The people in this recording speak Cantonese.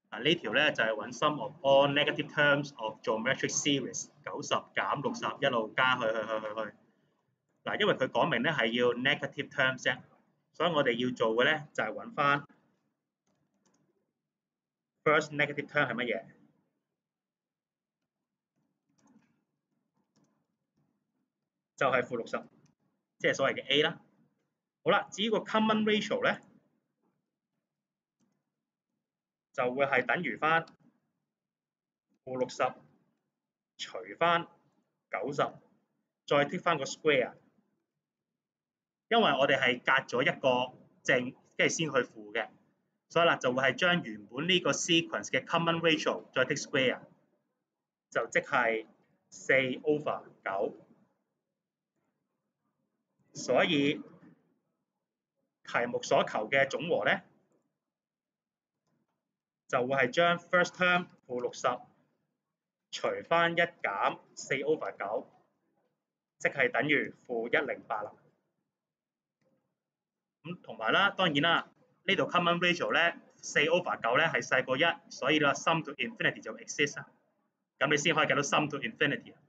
呢條咧就係揾 sum of all negative terms of geometric series 90減60一路加去。因為佢講明咧係要 negative terms 啫，所以我哋要做嘅咧就係揾翻 first negative term 係乜嘢？就係負60，即係所謂嘅 A 啦。好啦，至於個 common ratio 咧，就會係等於翻負60除翻90，再剔翻個 square。因為我哋係隔咗一個正，跟住先去負嘅，所以啦就會係將原本呢個 sequence 嘅 common ratio 再剔 square， 就即係4/9。所以題目所求嘅總和咧，就會係將 first term 負60除翻1減4/9，即係等於負108啦。咁同埋啦，當然啦，呢度 common ratio 咧4/9咧係細過1，所以啦 sum to infinity 就 exist 啦。咁你先可以計到 sum to infinity。